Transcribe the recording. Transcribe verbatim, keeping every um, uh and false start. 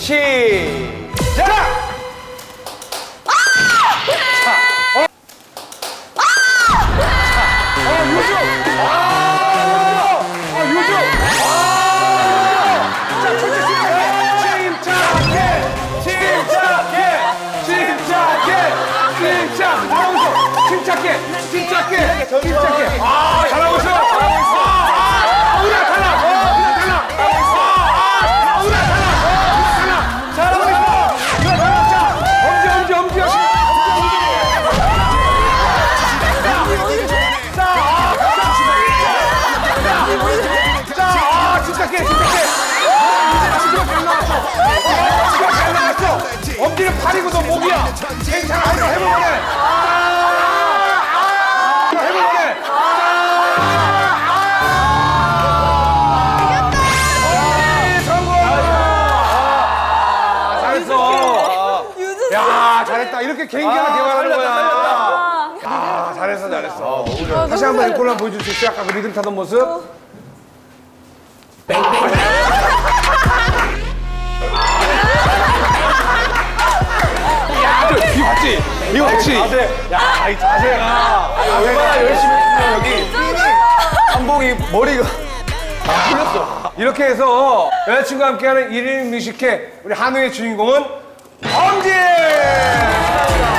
시작! 침착해! 침착해! 침착해! 아, 잘하고 있어! 아, 우리야 달라! 우리야 달라! 아, 우리야 달라! 달라! 잘하고 있어! 우리야 달라! 자, 엄지, 엄지, 엄지! 엄지, 자, 자, 자, 침착해! 침착해! 시간 잘 나왔어! 시간 잘 나왔어! 엄지는 팔이고 너 목이야! 괜찮아! 한번 해볼만해! 야, 잘했다. 이렇게 개인기가 아, 개발하는 살렸다, 거야. 살렸다. 아, 잘했어, 잘했어. 아, 너무 잘했어. 아, 다시 너무 한번 잘해. 앵콜 한번 보여줄 수 있어? 아까 그 리듬 타던 모습. 어. 야, 저, 이거 봤지? 이거 봤지? 자세. 야, 이 자세가 얼마나 열심히 했으면 여기 한복이 머리가 다 풀렸어. 이렇게 해서 여자친구와 함께하는 일 인 뮤직회 우리 한우의 주인공은 엄지!